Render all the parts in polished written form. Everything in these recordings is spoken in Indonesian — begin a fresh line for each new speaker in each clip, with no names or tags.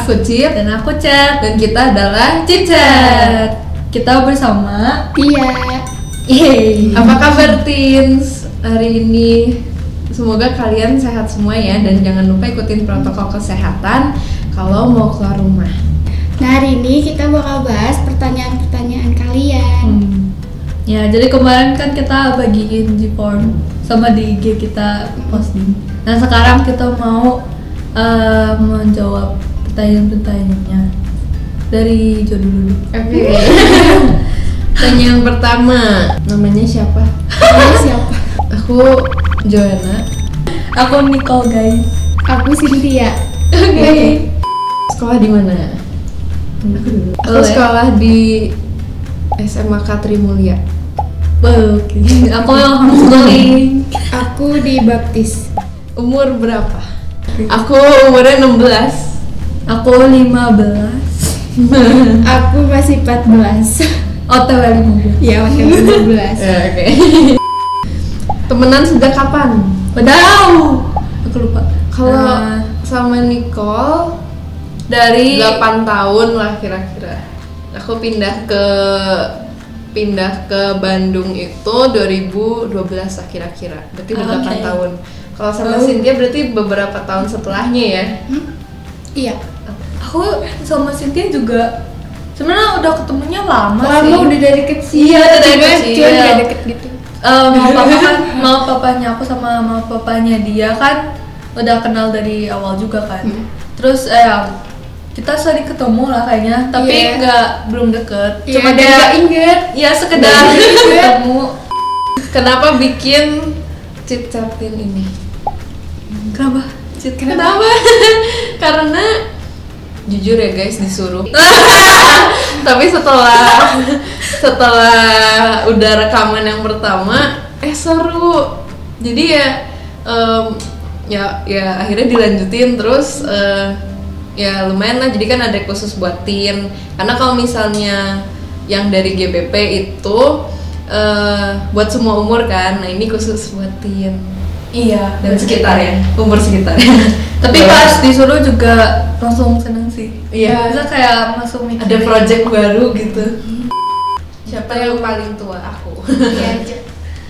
Aku Cip
Dan aku Chat.
dan kita adalah Cicet.
Kita bersama
Iya.
Yeay.
Apa kabar teens hari ini? Semoga kalian sehat semua ya, dan jangan lupa ikutin protokol kesehatan kalau mau keluar rumah.
Nah, hari ini kita bakal bahas pertanyaan-pertanyaan kalian.
Ya, jadi kemarin kan kita bagiin G-form sama di IG kita posting. Nah, sekarang kita mau menjawab pertanyaan-pertanyaannya dari Jodoh dulu.
Oke. Tanya yang pertama, namanya siapa?
Ini siapa?
Aku Joanna.
Aku Nicole, guys.
Aku Cynthia.
Oke. Sekolah di mana? Aku dulu. Aku
Boleh.
sekolah di SMA Katrimulya.
Oke. Aku homeschooling.
Aku di Baptis.
Umur berapa? Aku umurnya 16.
Aku 15.
Aku masih 14.
OTW 15.
Ya, masih 15.
Oke. Temenan sejak kapan?
Padahal aku lupa.
Kalau sama Nicole
dari
8 tahun lah kira-kira. Aku pindah ke Bandung itu 2012 lah kira-kira. Berarti udah 8
Oke.
tahun. Kalau sama
Oh.
Cynthia berarti beberapa tahun setelahnya ya.
Iya.
aku sama Cynthia juga sebenarnya udah ketemunya lama sih.
Lama udah dari kecil.
Iya, dari
Tiba-tiba
kecil.
cuman kayak deket gitu.
Mau papanya aku sama mau papanya dia kan udah kenal dari awal juga kan. Terus kita sering ketemu lah kayaknya, tapi
Iya.
belum deket.
Iya,
Cuma
dan
dia
gak inget.
ya sekedar ketemu.
Kenapa bikin Cit-Catin ini?
Kenapa?
Kenapa? Karena jujur ya guys, disuruh. Tapi setelah udah rekaman yang pertama, seru. Jadi ya akhirnya dilanjutin terus. Ya lumayan lah. Jadi kan ada khusus buat teen. Karena kalau misalnya yang dari GBP itu buat semua umur kan. Nah ini khusus buat teen
Iya,
dan sekitar ya, umur sekitar.
Tapi pas disuruh juga langsung seneng sih.
Iya.
Bisa kayak masuk mikir.
Ada project baru gitu. Siapa yang paling tua? Aku.
Iya aja.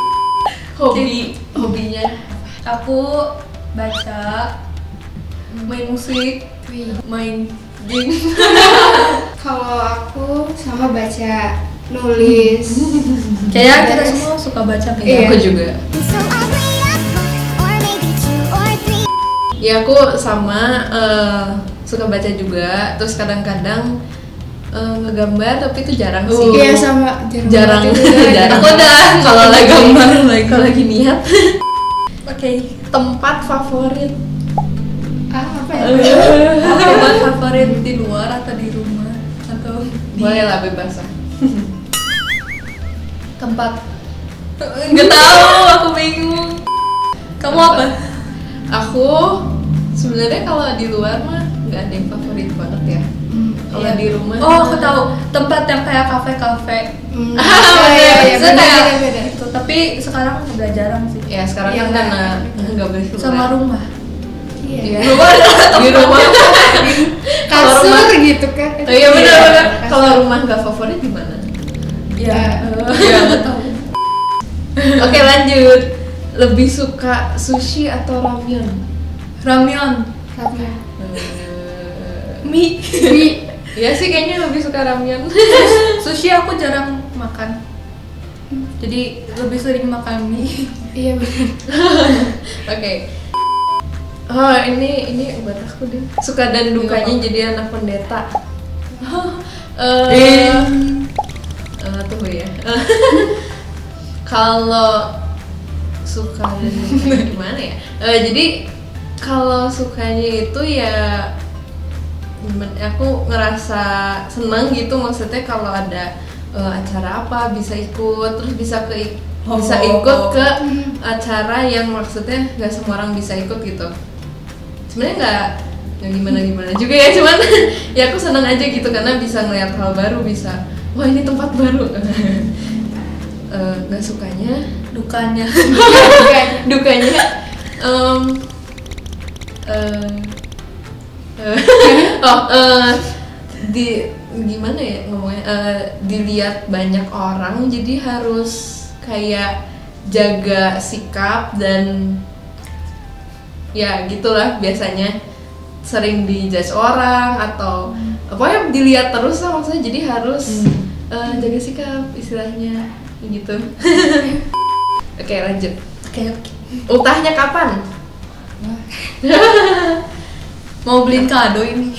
Hobinya
Aku baca, main musik, main game.
Kalau aku sama baca, nulis.
Kayaknya kita semua suka baca kan?
Iya.
Aku juga. Ya aku sama suka baca juga. Terus kadang-kadang ngegambar, tapi itu jarang sih.
Iya, sama
Jarang.
banget juga.
Jarang. Aku udah kalau lagi gambar, kalau lagi niat.
Oke.
Tempat favorit.
Apa ya?
Tempat favorit di luar atau di rumah atau di
Boleh lah, bebas lah.
tempat? Nggak tahu, aku bingung. Kamu apa?
Aku sebenarnya kalau di luar mah nggak ada yang favorit banget ya. Kalau
Iya.
di rumah,
Oh, aku tahu tempat yang kayak kafe-kafe.
Iya,
Itu kayak
beda.
itu, tapi sekarang udah jarang sih.
ya sekarang
Iya,
kan karena nggak boleh keluar.
Sama rumah.
Iya.
Iya. Di rumah. Kalau
Kasur
rumah,
gitu kan.
oh iya benar-benar.
Kasur.
Kalau rumah nggak favorit di mana?
Iya.
Iya, betul. Oke lanjut. Lebih suka sushi atau ramyeon?
Ramyeon.
Ramyeon.
Mie.
Ya sih kayaknya lebih suka ramyeon.
Sushi aku jarang makan. Jadi lebih sering makan mie.
Iya benar.
Oke. Oh ini buat aku deh. Suka dan dukanya jadi anak pendeta. Tunggu ya. Kalau suka dan dukanya gimana ya? Jadi kalau sukanya itu ya aku ngerasa senang gitu, maksudnya kalau ada acara apa bisa ikut, terus bisa ikut ke acara yang maksudnya nggak semua orang bisa ikut gitu. Sebenarnya nggak gimana juga ya, cuman ya aku senang aja gitu karena bisa ngeliat hal baru, bisa wah ini tempat baru. Nggak sukanya,
Dukanya.
dukanya Di gimana ya ngomongnya, dilihat banyak orang jadi harus kayak jaga sikap dan ya gitulah, biasanya sering dijudge orang atau pokoknya dilihat terus lah maksudnya, jadi harus jaga sikap istilahnya gitu. Oke, lanjut.
Oke.
Ultahnya kapan?
Mau beliin kado ini.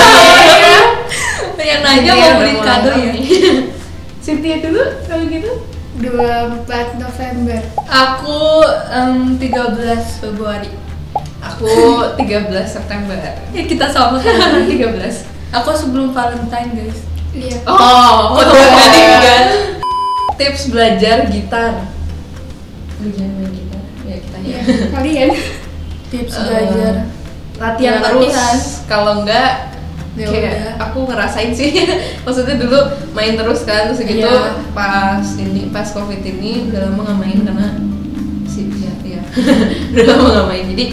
Yang nanya mau beliin kado ya.
Cynthia dulu kalau gitu.
24 November.
Aku 13 Februari.
Aku 13 September.
Ya kita sama-sama
13.
Aku sebelum Valentine, guys.
Iya.
Oh, tadi kan. Tips belajar gitar. Belajar main gitar. Ya kita ya.
Kalian
Tips belajar.
Latihan
Ya,
terus.
latihan.
Kalau enggak
Ya
kayak
udah.
aku ngerasain sih. Maksudnya dulu main terus kan, terus gitu
Iya.
pas Covid ini udah lama nggak main karena ya. Udah lama nggak main. Jadi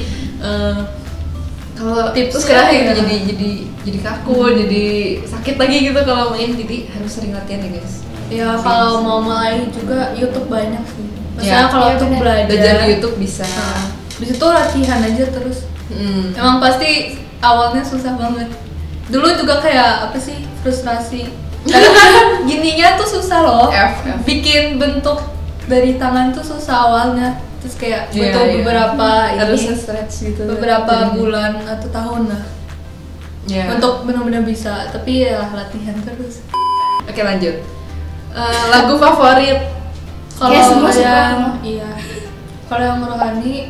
kalau
Tipsnya
terus sekarang
ya.
jadi kaku, jadi sakit lagi gitu kalau main, jadi harus sering latihan ya guys.
Ya kalau mau mulai juga YouTube banyak sih. Maksudnya
Ya,
kalau
iya
untuk
benar.
belajar
Belajar di YouTube bisa.
di situ latihan aja terus. Emang pasti awalnya susah banget. Dulu juga kayak apa sih, frustrasi. Karena gininya tuh susah loh.
F.
Bikin bentuk dari tangan tuh susah awalnya. Terus kayak
Iya,
butuh
iya.
beberapa
harus
ini,
stretch gitu.
beberapa
jadinya.
bulan atau tahun lah
Ya.
untuk benar-benar bisa. Tapi ya latihan terus.
Oke, lanjut. Lagu favorit.
Kalau
Ya, semua suka.
yang iya. Kalau yang rohani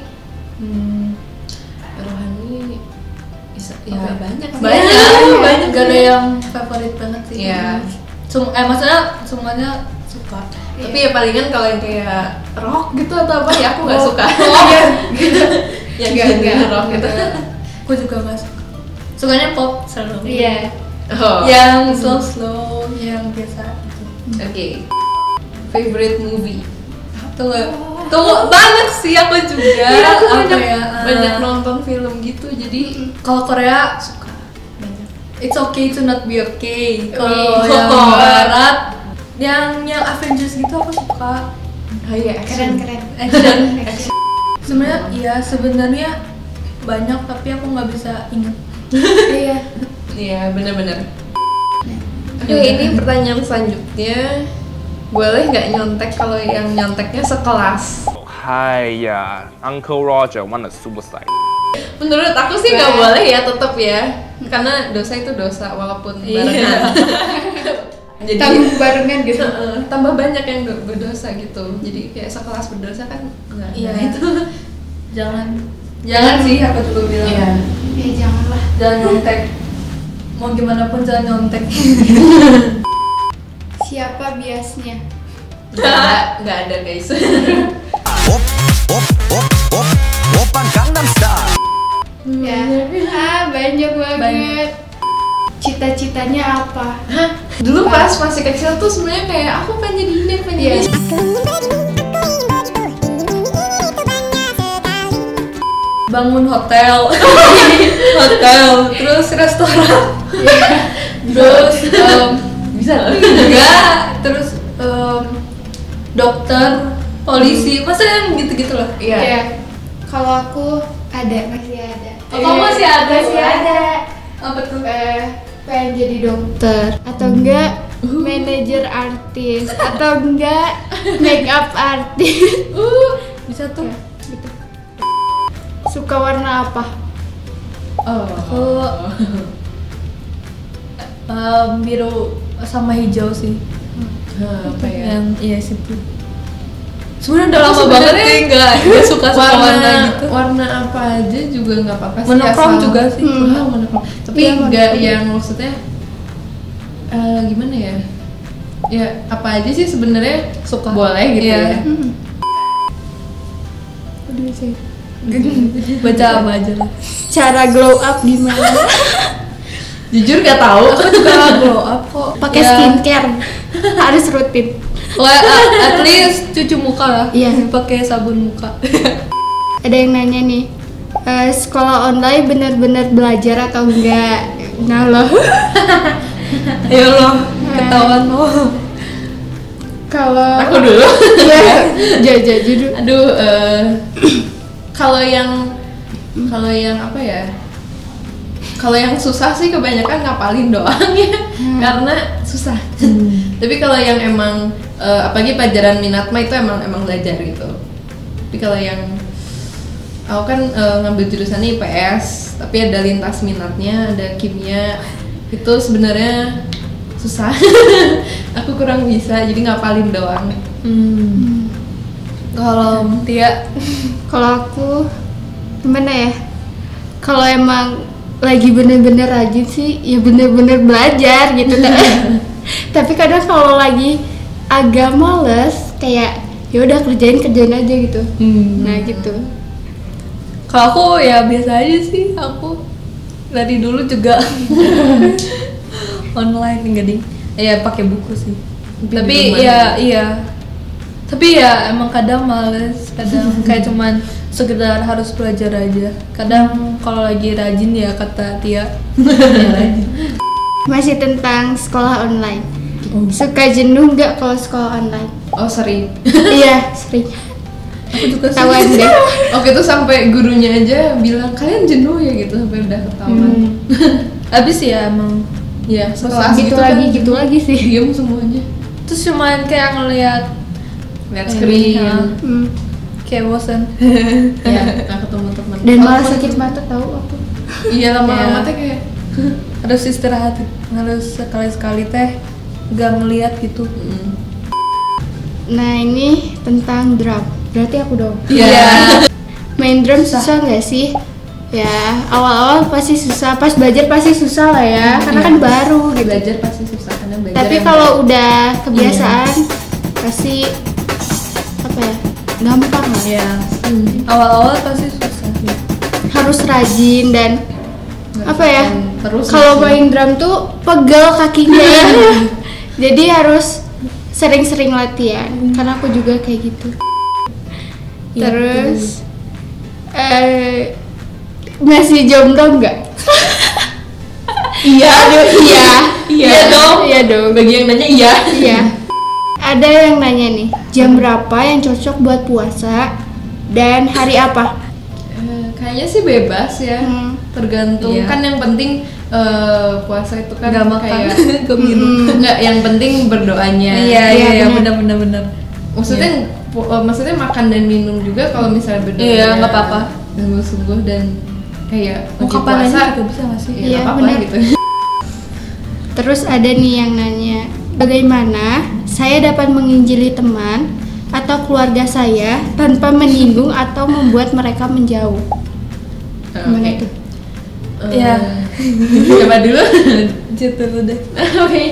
Rohani bisa ya
Apa ya?
banyak
banyak gak ada yang favorit banget sih.
Iya.
Maksudnya semuanya suka.
Tapi ya palingan kalau yang kayak rock gitu atau apa ya aku nggak suka. Yang
Enggak.
rock gitu.
Aku juga gak suka. Sukanya pop selalu.
Iya.
Oh.
Yang slow, yang biasa gitu.
Oke. Favorite movie.
Tuh banyak sih aku juga.
Iya, aku
Apa ya?
banyak nonton film gitu, jadi
Kalau Korea
suka banyak.
It's okay to not be okay.
Oh.
Kalau yang barat, yang Avengers gitu aku suka.
Oh iya, action.
Keren.
Action. Sebenarnya banyak tapi aku nggak bisa ingat.
Iya.
Iya, benar-benar. Oke, ini pertanyaan selanjutnya. Boleh nggak nyontek kalau yang nyonteknya sekelas?
Hai ya, Uncle Roger wanna suicide.
Menurut aku sih nggak boleh ya, tetap ya, karena dosa itu dosa walaupun barengan. Jadi
Tanggung barengan gitu.
tambah banyak yang berdosa gitu. Jadi kayak sekelas berdosa kan nggak
Iya.
nggak itu.
Jangan sih, aku juga bilang.
Iya.
Ya janganlah.
Jangan nyontek. Mau gimana pun jangan nyontek.
Siapa biasnya?
Nggak ada guys.
Oppan Gangnam Style.
Ya. Banyak banget. Cita-citanya apa?
Dulu pas masih kecil tuh sebenarnya kayak aku pengen jadi ini, pengen jadi
Iya.
ini.
Bangun hotel. Terus restoran. Terus
Bisa loh.
juga terus dokter, polisi, masa yang gitu-gitu loh.
Iya.
Ya. Kalau aku masih ada.
Oh, kamu masih ada?
Masih ada.
Apa tuh?
Pengen jadi dokter atau enggak manajer artis atau enggak make up artis.
Bisa tuh.
Gitu. Suka warna apa?
Oh.
Aku biru sama hijau sih.
Apa ya?
Yang iya situ. Sebenarnya udah lama banget sih nggak suka warna gitu.
Warna apa aja juga nggak apa-apa sih.
Monokrom
asal-
juga sih.
Wow, monokrom. Tapi
Iya,
nggak
monokrom.
yang maksudnya gimana ya? Ya apa aja sih sebenarnya
Suka.
boleh gitu
Iya.
ya.
Aduh sih.
Baca apa aja lah.
Cara glow up gimana?
Jujur gak tahu.
Aku juga glow up kok.
Pakai
Ya,
skincare. Harus rutin.
at least cuci muka lah.
Iya.
Pakai sabun muka.
Ada yang nanya nih, sekolah online benar-benar belajar atau enggak? Nah loh.
Ayo lo, ketahuan lo.
Kalau
Aku dulu.
ya jujur.
Aduh, kalau yang apa ya? Kalau yang susah sih kebanyakan ngapalin doang ya, karena susah. Tapi kalau yang emang apalagi pelajaran minat mah itu emang belajar gitu. Tapi kalau yang aku kan ngambil jurusannya IPS, tapi ada lintas minatnya, ada kimia, itu sebenarnya susah. Aku kurang bisa, jadi ngapalin doang.
Kalau Tia,
Kalau aku gimana ya? Kalau emang lagi bener-bener rajin sih, ya bener-bener belajar gitu. Tapi kadang kalau lagi agak males, kayak ya udah kerjain aja gitu. Nah gitu.
kalau aku ya biasa aja sih. Aku dari dulu juga online enggak ding. Ya pakai buku sih. Tapi ya iya. Tapi ya emang kadang males, kadang kayak cuman sekedar harus belajar aja. Kadang kalau lagi rajin ya kata Tia, ya rajin.
Masih tentang sekolah online. Suka jenuh nggak kalau sekolah online?
Oh sering.
Iya sering.
Aku juga
Tawan deh.
Waktu itu sampai gurunya aja bilang kalian jenuh ya gitu, sampai udah ketahuan.
Habis ya emang.
Ya,
Setelah
sekelas
gitu lagi sih.
diem semuanya.
Terus cuman kayak ngeliat
Lihat screen.
Hmm.
kayak bosan.
Ya, nggak ketemu teman.
Dan malah
Walaupun-
sakit mata tahu aku.
Iya, lama-lama
Iya.
teh kayak
Harus istirahat, harus sekali-sekali teh gak ngeliat gitu.
Nah ini tentang drum. Berarti aku dong.
Iya.
Main drum susah nggak sih? Ya awal-awal pasti susah. Pas belajar pasti susah lah ya. Karena kan baru gitu.
belajar pasti susah karena belajar.
Tapi
yang
kalau udah kebiasaan pasti apa ya? Gampang lah.
Ya, awal-awal pasti susah.
Harus rajin dan
nggak
apa ya?
terus
Kalau
sih.
main drum tuh pegel kakinya. Jadi harus sering-sering latihan. Karena aku juga kayak gitu.
Iya,
Terus masih jomblo nggak?
Iya,
Iya.
iya dong.
Iya dong.
Bagi yang nanya iya.
Iya. Ada yang nanya nih, jam berapa yang cocok buat puasa dan hari apa?
Kayaknya sih bebas ya, tergantung.
Iya.
Kan yang penting puasa itu kan
Gak makan,
kayak
gak minum.
enggak, yang penting berdoanya.
Iya,
Iya,
iya,
benar.
benar-benar.
Maksudnya makan dan minum juga kalau misalnya berdoa.
Iya, nggak apa-apa.
Sungguh-sungguh dan kayak
Mau
lagi
kapan
puasa
aja juga bisa gak sih?
ya
Iya,
nggak apa-apa
benar.
gitu.
Terus ada nih yang nanya, bagaimana saya dapat menginjili teman atau keluarga saya tanpa menyinggung atau membuat mereka menjauh? Gimana
Oke.
tuh?
Iya.
Coba dulu.
Gitu deh.
Oke,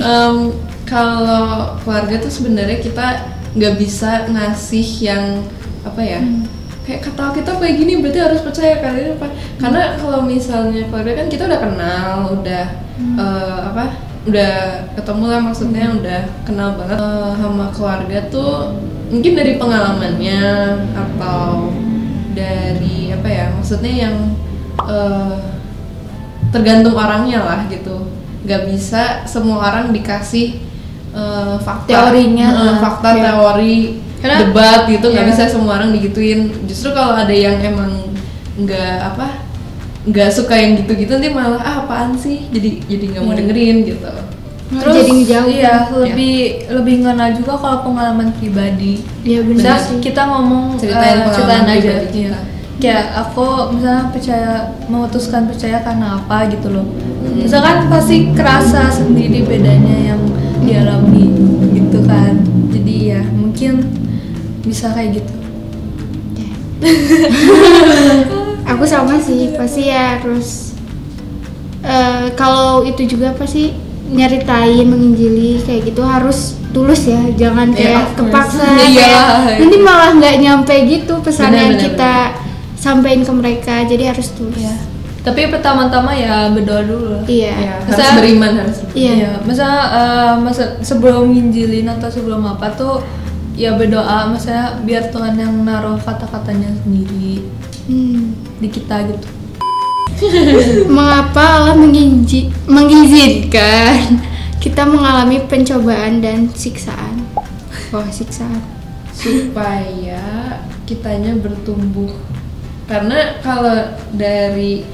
kalau keluarga tuh sebenarnya kita nggak bisa ngasih yang apa ya, kayak kata kita kayak gini berarti harus percaya kalian apa? Karena kalau misalnya keluarga kan kita udah kenal, udah udah ketemu lah, maksudnya udah kenal banget sama keluarga tuh, mungkin dari pengalamannya atau dari apa ya, maksudnya yang tergantung orangnya lah gitu. Gak bisa semua orang dikasih fakta,
Teorinya.
fakta,
Iya.
teori,
Karena-
debat gitu. Nggak
iya.
bisa semua orang digituin. Justru kalau ada yang emang nggak suka yang gitu-gitu, nanti malah apaan sih, jadi nggak mau dengerin gitu.
Terus
jadi ngejauh.
iya, lebih ngena juga kalau pengalaman pribadi.
Iya benar
Misal
sih.
kita ngomong
Ceritain pengalaman
ceritain aja.
pribadi
Iya.
kita.
Kayak aku misalnya memutuskan percaya karena apa gitu loh. Misalkan pasti kerasa sendiri bedanya yang dialami gitu kan. Jadi ya mungkin bisa kayak gitu.
Aku sama sih, pasti ya harus kalau itu juga pasti nyeritain, menginjili kayak gitu harus tulus ya, jangan
Iya,
kayak
of course.
kepaksa
Iya.
kayak nanti malah nggak nyampe gitu pesan
Benar,
yang
benar,
kita sampaikan ke mereka, jadi harus tulus.
Iya. Tapi pertama-tama ya berdoa dulu lah.
Iya.
Ya, harus
Bisa-
beriman, harus
Iya.
Iya, misalnya sebelum nginjilin atau sebelum apa tuh ya berdoa, maksudnya biar Tuhan yang naruh kata-katanya sendiri di kita gitu.
Mengapa Allah mengizinkan kita mengalami pencobaan dan siksaan? Oh, siksaan.
Supaya kitanya bertumbuh. Karena kalau dari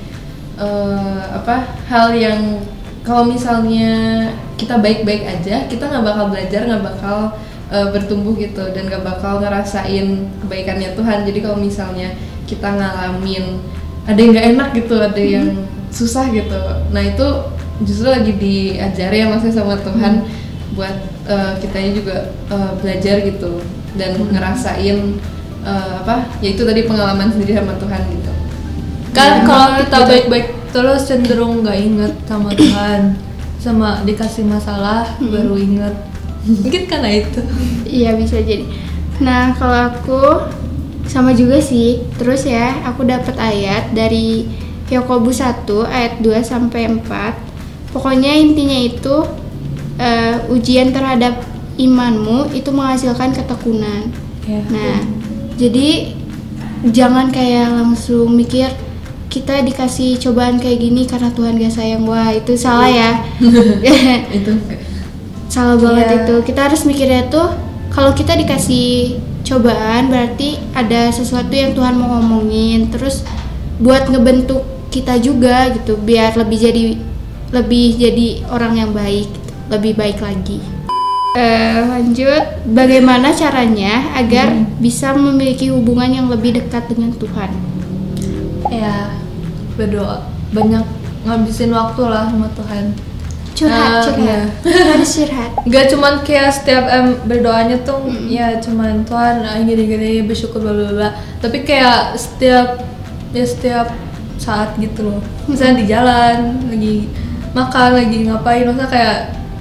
hal yang kalau misalnya kita baik-baik aja, kita nggak bakal belajar, nggak bakal bertumbuh gitu, dan nggak bakal ngerasain kebaikannya Tuhan. Jadi kalau misalnya kita ngalamin ada yang nggak enak gitu, ada yang susah gitu, nah itu justru lagi diajari ya maksudnya sama Tuhan buat kitanya juga belajar gitu dan ngerasain yaitu tadi pengalaman sendiri sama Tuhan gitu.
Kan kalau kita baik-baik terus cenderung nggak inget sama Tuhan, sama dikasih masalah baru inget. Mungkin karena itu.
Iya, bisa jadi. Nah, kalau aku sama juga sih. Terus ya, aku dapat ayat dari Yakobus 1 ayat 2 sampai 4. Pokoknya intinya itu ujian terhadap imanmu itu menghasilkan ketekunan.
Ya.
Nah, jadi jangan kayak langsung mikir kita dikasih cobaan kayak gini karena Tuhan gak sayang. Wah, itu salah ya.
Itu
Salah banget
Iya.
itu. Kita harus mikirnya tuh kalau kita dikasih cobaan berarti ada sesuatu yang Tuhan mau ngomongin, terus buat ngebentuk kita juga gitu biar lebih jadi orang yang baik, lebih baik lagi. Lanjut, bagaimana caranya agar bisa memiliki hubungan yang lebih dekat dengan Tuhan?
Ya, berdoa, banyak ngabisin waktu lah sama Tuhan.
Curhat.
Iya.
Harus curhat.
Gak cuman kayak setiap berdoanya tuh ya cuman Tuhan gini-gini bersyukur bla bla bla, tapi kayak setiap saat gitu loh. Misalnya di jalan lagi makan, lagi ngapain, maksudnya kayak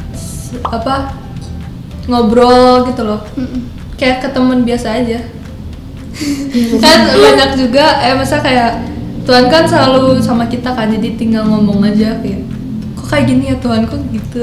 ngobrol gitu loh. Kayak ke temen biasa aja. Kan banyak juga masa kayak Tuhan kan selalu sama kita kan, jadi tinggal ngomong aja kayak kok kayak gini ya Tuhan, kok gitu.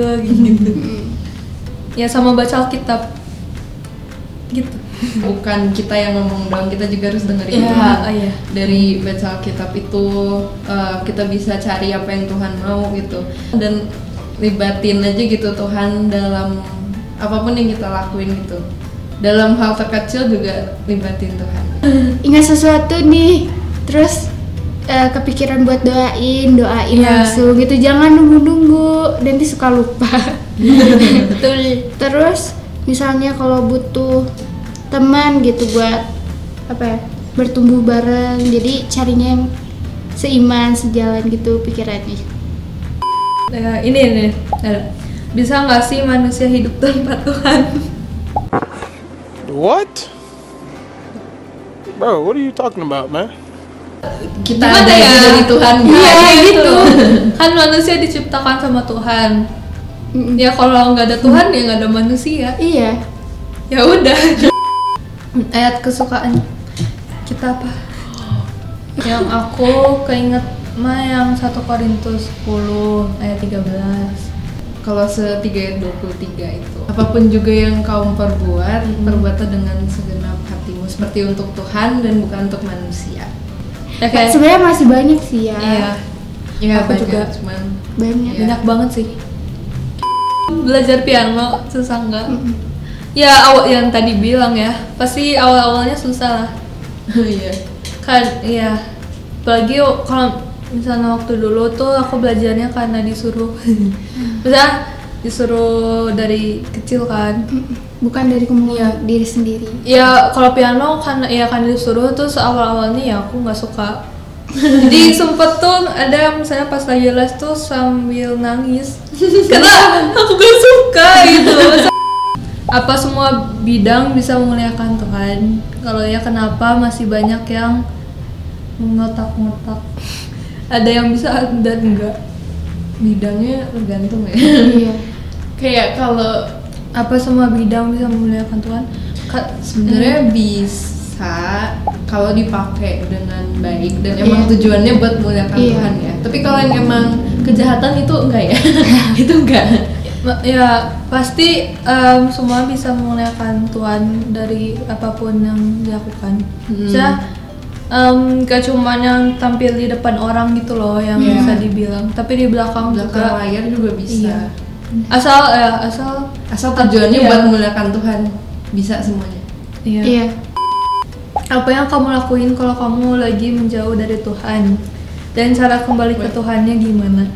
Ya sama baca Alkitab gitu.
bukan kita yang ngomong doang, kita juga harus dengerin
Iya,
Tuhan.
iya.
Dari baca Alkitab itu kita bisa cari apa yang Tuhan mau gitu, dan libatin aja gitu Tuhan dalam apapun yang kita lakuin gitu. Dalam hal terkecil juga libatin Tuhan.
Ingat sesuatu nih, terus kepikiran buat doain
Iya.
langsung gitu, jangan nunggu nanti suka lupa.
Betul.
Terus misalnya kalau butuh teman gitu buat bertumbuh bareng, jadi carinya yang seiman, sejalan gitu pikirannya.
Ini nih, bisa nggak sih manusia hidup tanpa Tuhan?
What? Bro, what are you talking about, man?
Kita
Gimana
ada
ya?
dari Tuhan
Iya gitu.
loh.
Kan manusia diciptakan sama Tuhan. Ya kalau nggak ada Tuhan ya nggak ada manusia.
Iya.
Ya udah. Ayat kesukaan kita apa? Yang aku keinget mah yang 1 Korintus 10 ayat 13.
Kalau 3 ayat 23 itu, apapun juga yang kau perbuat, perbuatlah dengan segenap hatimu seperti untuk Tuhan dan bukan untuk manusia.
Ya kayak
Sebenarnya masih banyak sih ya.
iya.
Ya
Aku
banyak,
juga.
cuman
Banyak.
Iya.
Banyak banget sih. Belajar piano susah nggak? Ya yang tadi bilang ya, pasti awal-awalnya susah lah.
iya.
Kan iya. Apalagi kalau misalnya waktu dulu tuh aku belajarnya karena disuruh. Misalnya disuruh dari kecil kan.
Bukan dari kemauan diri sendiri.
Ya kalau piano kan disuruh, terus awal-awalnya ya aku nggak suka. Jadi sempet tuh ada misalnya pas lagi les tuh sambil nangis karena aku gak suka gitu. Apa semua bidang bisa memuliakan Tuhan? Kalau ya kenapa masih banyak yang ngotak-ngotak? Ada yang bisa dan enggak.
Bidangnya tergantung ya.
Iya.
Kayak kalau
Apa semua bidang bisa memuliakan Tuhan?
sebenarnya bisa kalau dipakai dengan baik dan emang tujuannya buat memuliakan
Iya.
Tuhan ya. Tapi kalau yang emang kejahatan itu enggak ya. Itu enggak.
Ya pasti semua bisa memuliakan Tuhan dari apapun yang dilakukan. Bisa gak cuma yang tampil di depan orang gitu loh yang bisa dibilang, tapi di belakang juga
layar juga bisa.
Iya.
Asal tujuannya
Iya.
buat memuliakan Tuhan, bisa semuanya.
Iya.
Iya.
Apa yang kamu lakuin kalau kamu lagi menjauh dari Tuhan, dan cara kembali ke Tuhannya gimana?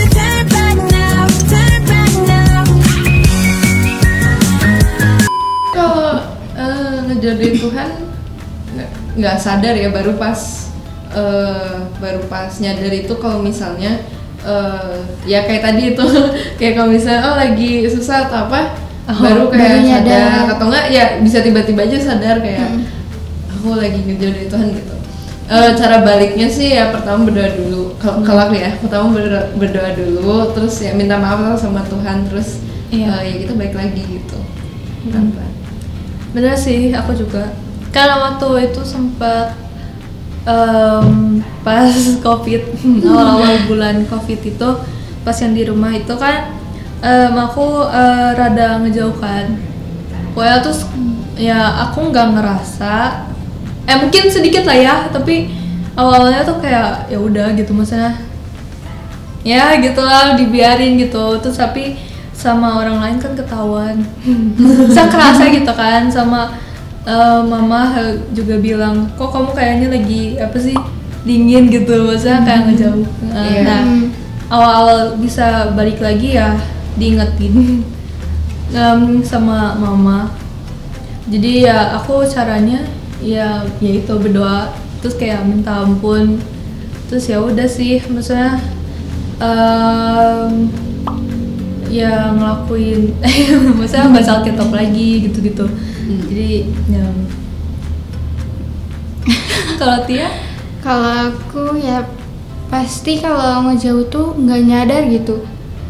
Kalau ngejar dari Tuhan nggak sadar ya, baru pas nyadar itu kalau misalnya ya kayak tadi itu kayak kalau misalnya lagi susah atau apa, baru kayak
baru
sadar
nyadar.
atau enggak ya bisa tiba-tiba aja sadar kayak aku lagi ngejar dari Tuhan gitu. Cara baliknya sih ya pertama berdoa dulu. Kalau aku ya pertama berdoa dulu, terus ya minta maaf sama Tuhan, terus ya kita balik lagi gitu. Pelan-pelan.
Bener sih, aku juga. Karena waktu itu sempat pas COVID, awal-awal bulan COVID itu, pas yang di rumah itu kan aku rada ngejauhkan. Pokoknya terus ya aku nggak ngerasa, mungkin sedikit lah ya, tapi awalnya tuh kayak ya udah gitu, maksudnya ya gitulah dibiarin gitu. Terus tapi sama orang lain kan ketahuan, saya kerasa gitu kan, sama mama juga bilang kok kamu kayaknya lagi apa sih dingin gitu, maksudnya kayak ngejauh. Nah awal-awal bisa balik lagi ya diingetin sama mama. Jadi ya aku caranya ya itu berdoa, terus kayak minta ampun, terus ya udah sih, maksudnya ya ngelakuin maksudnya baca Alkitab lagi gitu-gitu. Jadi ya kalau Tia?
Kalau aku ya pasti kalau ngejauh tuh nggak nyadar gitu.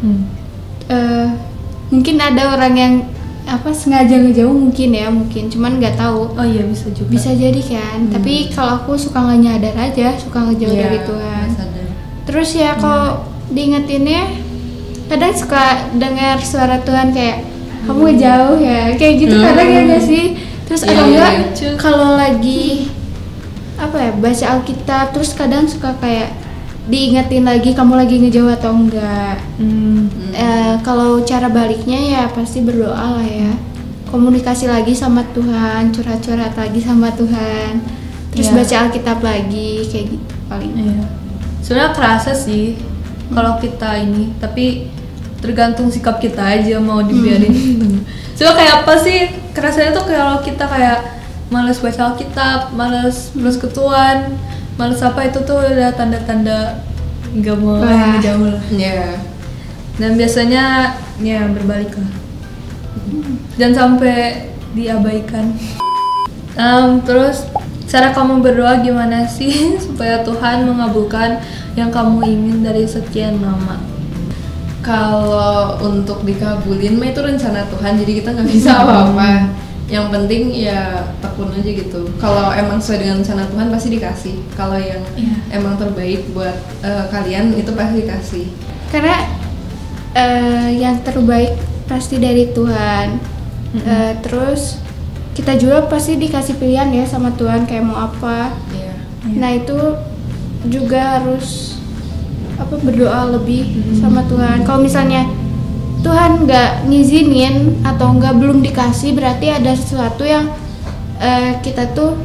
Mungkin ada orang yang sengaja ngejauh, mungkin cuman nggak tahu.
Oh iya, bisa juga.
Bisa jadi kan. Tapi kalau aku suka nggak nyadar aja, suka ngejauh dari Tuhan. Terus ya kalau diingetinnya kadang suka dengar suara Tuhan kayak kamu ngejauh ya, kayak gitu kadang ya nggak sih. Terus atau enggak kalau lagi baca Alkitab, terus kadang suka kayak diingetin lagi kamu lagi ngejauh atau enggak. Kalau cara baliknya ya pasti berdoa lah ya, komunikasi lagi sama Tuhan, curhat-curhat lagi sama Tuhan, terus baca Alkitab lagi, kayak gitu paling.
Sebenarnya kerasa sih kalau kita ini, tapi tergantung sikap kita aja mau dibiarin. Soalnya kayak apa sih kerasanya tuh kalau kita kayak males baca Alkitab, males ke Tuhan, males apa, itu tuh udah tanda-tanda nggak mau jauh lah. Dan biasanya ya berbalik lah, jangan sampai diabaikan. Terus cara kamu berdoa gimana sih supaya Tuhan mengabulkan yang kamu ingin dari sekian lama?
Kalau untuk dikabulin mah itu rencana Tuhan, jadi kita nggak bisa apa-apa. Yang penting ya tekun aja gitu. Kalau emang sesuai dengan rencana Tuhan pasti dikasih. Kalau yang emang terbaik buat kalian itu pasti dikasih.
Karena yang terbaik pasti dari Tuhan. Terus kita juga pasti dikasih pilihan ya sama Tuhan kayak mau apa. Nah itu juga harus berdoa lebih sama Tuhan. Kalau misalnya Tuhan nggak ngizinin atau belum dikasih, berarti ada sesuatu yang kita tuh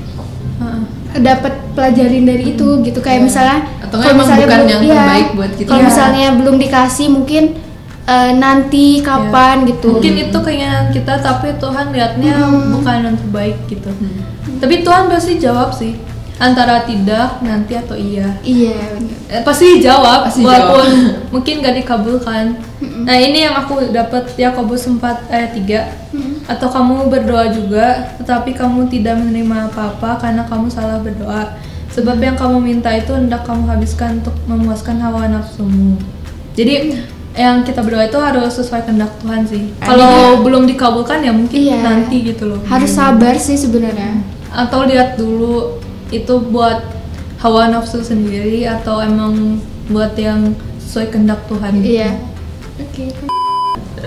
dapat pelajarin dari itu gitu. Kayak misalnya
atau emang bukan yang terbaik buat kita.
Kalau misalnya belum dikasih, mungkin nanti kapan gitu.
Mungkin itu keinginan kita, tapi Tuhan lihatnya bukan yang terbaik gitu. Tapi Tuhan pasti jawab sih, antara tidak, nanti atau iya.
Iya benar.
Pasti jawab, walaupun mungkin gak dikabulkan. Nah ini yang aku dapat Yakobus 4 ayat 3. Atau kamu berdoa juga, tetapi kamu tidak menerima apa-apa karena kamu salah berdoa. Sebab yang kamu minta itu hendak kamu habiskan untuk memuaskan hawa nafsumu. Jadi yang kita berdoa itu harus sesuai kehendak Tuhan sih. Kalau belum dikabulkan ya mungkin nanti gitu loh.
Harus sabar sih sebenarnya.
Atau lihat dulu itu buat hawa nafsu sendiri atau emang buat yang sesuai kehendak Tuhan.
Iya. Oke.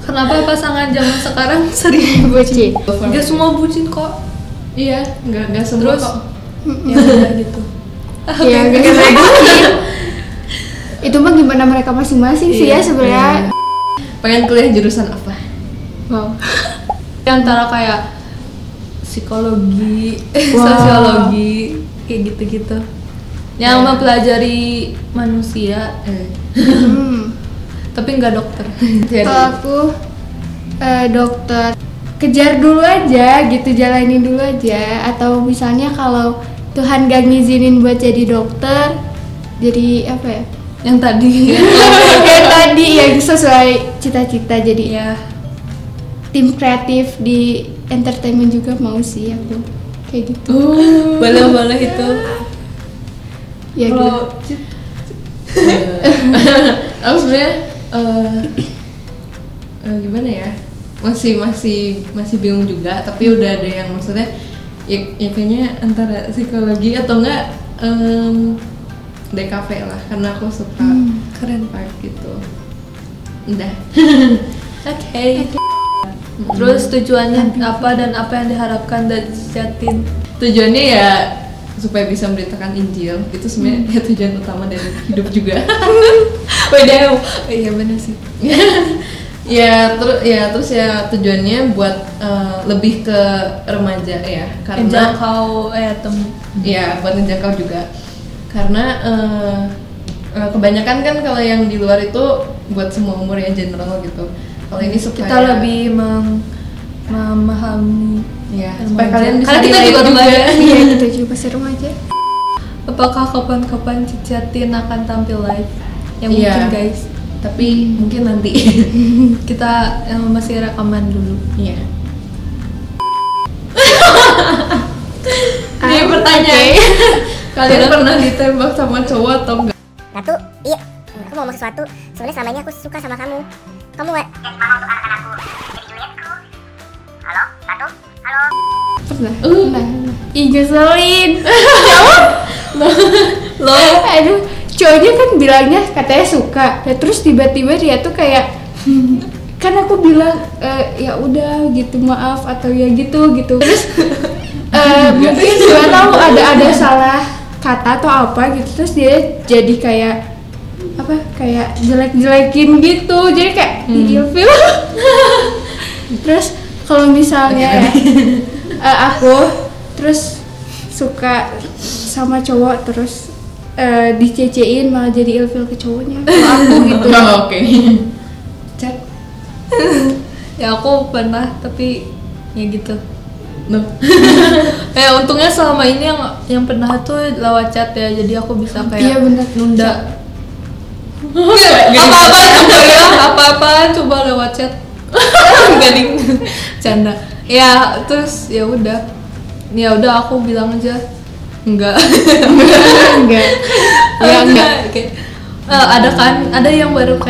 Kenapa pasangan zaman sekarang sering
bucin.
Gak semua bucin kok.
Iya, nggak semua
Terus?
kok.
Ya udah gitu.
Ya gak kayak bucin. Itu mah gimana mereka masing-masing sih ya
Iya.
sebenarnya.
Pengen kuliah jurusan apa?
Wow.
Antara kayak psikologi,
Wow.
sosiologi, kayak gitu-gitu. Yang mempelajari manusia, tapi nggak dokter.
Kalau aku dokter, kejar dulu aja gitu, jalanin dulu aja. Atau misalnya kalau Tuhan gak ngizinin buat jadi dokter, jadi apa ya?
Yang tadi.
Yang tadi yang sesuai cita-cita, jadi
Ya,
tim kreatif di entertainment juga mau sih aku kayak gitu.
boleh itu.
Ya gitu.
Kalau
Aku sebenarnya gimana ya? Masih bingung juga, tapi udah ada yang maksudnya ya kayaknya antara psikologi atau enggak DKV lah, karena aku suka
keren.
part gitu. Udah.
Oke. Terus tujuannya apa dan apa yang diharapkan dari Jatin?
Tujuannya ya supaya bisa memberitakan Injil, itu sebenarnya ya tujuan utama dari hidup juga.
Beda. Iya benar sih.
Terus ya tujuannya buat lebih ke remaja ya, karena
Menjangkau
ya buat menjangkau juga, karena kebanyakan kan kalau yang di luar itu buat semua umur ya, general gitu. Kalau ini supaya
kita lebih memahami
ya,
remaja.
supaya kalian bisa
Karena kita
relate
juga remaja.
Iya kita juga masih remaja.
Apakah kapan-kapan Jatin akan tampil live? Yang
Iya.
mungkin guys,
tapi mungkin nanti.
kita masih rekaman dulu.
Iya.
Ah,
Ini pertanyaan.
oke.
Kalian pernah ditembak sama cowok atau enggak?
Ratu, iya, aku mau sesuatu. Sebenarnya selama ini aku suka sama kamu. Kamu gak jadi mama untuk anak-anakku, jadi Julietku. Halo, Ratu? Halo.
Pernah. Ih ngeselin.
Loh,
Aduh, cowoknya kan bilangnya katanya suka, ya, terus tiba-tiba dia tuh kayak kan aku bilang ya udah gitu maaf atau ya gitu terus mungkin nggak tahu ada salah kata atau apa gitu, terus dia jadi kayak apa kayak jelek-jelekin gitu, jadi kayak ilfil. Terus kalau misalnya aku terus suka sama cowok terus dicecein malah jadi ilfil ke cowoknya kalau aku gitu.
Oh, oke.
chat. Ya aku pernah, tapi ya gitu.
Loh.
Ya untungnya selama ini yang pernah tuh lewat chat ya, jadi aku bisa kayak
Iya, bener.
nunda. Apa-apaan coba ya, apa-apaan coba lewat chat. Gading canda. Ya terus ya udah aku bilang aja enggak.
Enggak.
Ya enggak. Kayak, ada yang baru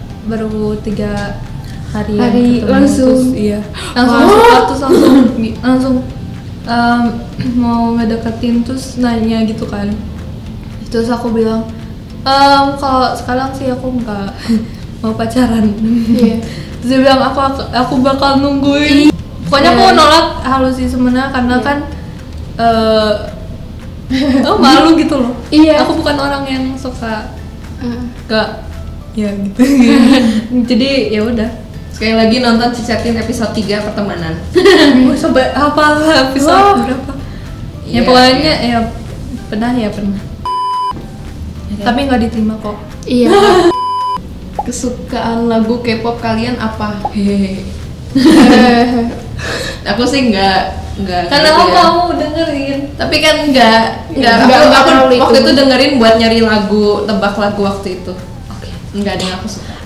3 hari
Hari
ketemu,
langsung.
terus, iya langsung suka, terus langsung mau ngedeketin, terus nanya gitu kan. Terus aku bilang kalau sekarang sih aku nggak mau pacaran.
Iya.
Terus dia bilang aku bakal nungguin. Pokoknya aku nolak halus sih sebenarnya, karena kan malu gitu loh.
Iya.
Aku bukan orang yang suka gak ya gitu. Jadi ya udah.
Sekali lagi nonton Cicatin episode 3 pertemanan.
Sampai hafal episode berapa? Ya
Iya,
pokoknya ya pernah. Tapi nggak diterima kok.
Iya.
Kesukaan lagu K-pop kalian apa? Hehehe. Aku sih enggak
Karena
gitu
aku
ya.
mau dengerin.
Tapi kan enggak
Nggak
aku
terlalu
waktu
itu.
itu dengerin buat nyari lagu, tebak lagu waktu itu. Oke. Enggak ada yang aku suka.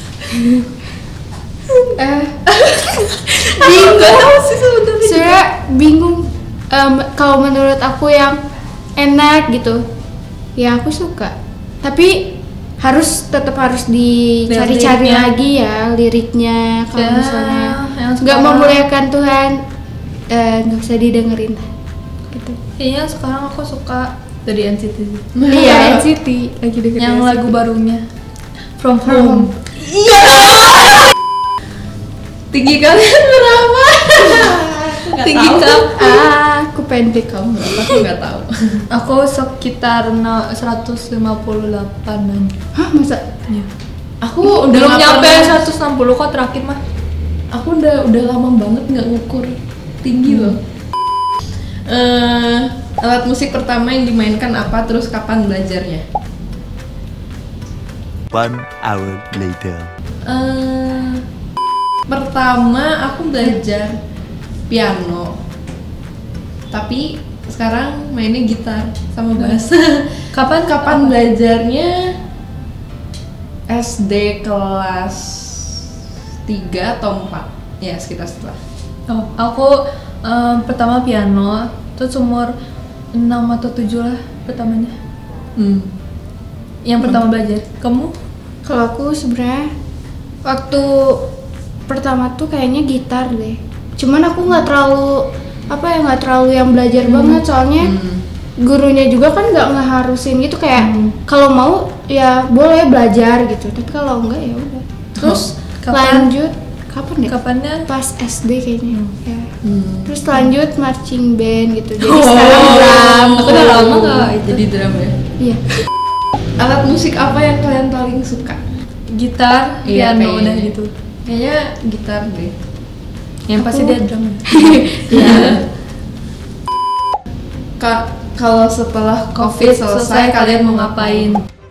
Bingung sih sebenarnya. Sebenarnya bingung. Kalau menurut aku yang enak gitu, ya aku suka. Tapi tetap harus dicari-cari
Liriknya.
lagi ya liriknya. Kalau
Ya,
misalnya
yang
nggak
sekarang-
memuliakan Tuhan, nggak usah didengerin lah. Gitu.
Kayaknya sekarang aku suka dari NCT sih.
Iya, NCT lagi dengerin.
Yang
NCT.
lagu barunya From Home.
Tinggi kalian berapa? Tinggi kamu?
Aku pendek.
Kamu berapa? Aku nggak tahu.
Aku sekitar 158-an.
Hah, masa?
Iya.
Aku udah
Belum
nggak
nyampe
pernah-
160 kok terakhir mah.
Aku udah lama banget nggak ngukur tinggi loh. Alat musik pertama yang dimainkan apa? Terus kapan belajarnya?
1 hour later.
Pertama aku belajar piano, tapi sekarang mainnya gitar sama bass. Kapan belajarnya? SD kelas 3 atau 4 ya, sekitar setelah.
Oh, aku pertama piano, terus umur 6 atau 7 lah pertamanya. Yang pertama belajar. Kamu?
Kalau aku sebenarnya waktu pertama tuh kayaknya gitar deh. Cuman aku nggak terlalu nggak terlalu yang belajar banget, soalnya gurunya juga kan nggak ngeharusin gitu, kayak kalau mau ya boleh belajar gitu, tapi kalau enggak ya udah. Terus lanjut kapan ya?
Kapannya?
Pas SD kayaknya. Ya. Terus lanjut marching band gitu. Jadi sekarang drum.
Aku udah lama nggak itu.
Jadi drum ya.
Iya.
Alat musik apa yang kalian paling suka?
Gitar,
Iya,
piano,
kayaknya.
udah gitu.
Kayaknya gitar deh.
Yang pasti dia drum.
Iya. Kalau setelah COVID selesai kalian mau ngapain?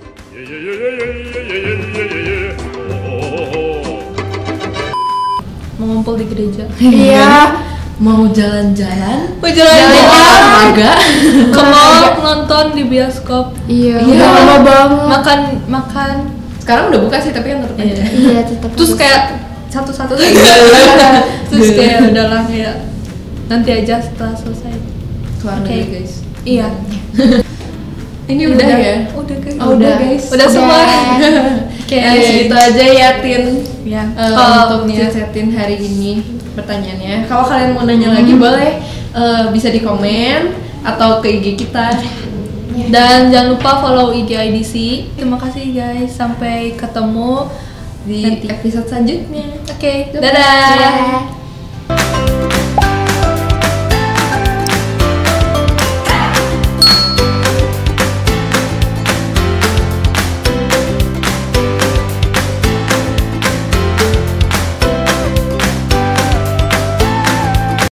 Mengumpul di gereja.
Iya.
Mau jalan-jalan?
Mau jalan-jalan,
Olahraga?
ke mall, nonton di bioskop,
Iya.
Iya.
Udah lama banget.
makan.
Sekarang udah buka sih, tapi kan tetap aja.
Iya, tetap.
Terus kayak satu-satu terus kayak udahlah kayak nanti aja setelah selesai.
Keluar
Oke.
negeri guys.
Iya.
Ini udah ya?
Udah guys.
Oh, udah guys.
Udah semua.
Oke, segitu aja ya Tin.
Ya.
Untuk chat-chatin hari ini pertanyaannya. Kalau kalian mau nanya lagi boleh bisa di komen atau ke IG kita.
Dan jangan lupa follow IG IDC. Terima kasih guys. Sampai ketemu
Di episode selanjutnya.
Oke,
Dadah.
dadah.
Dadah.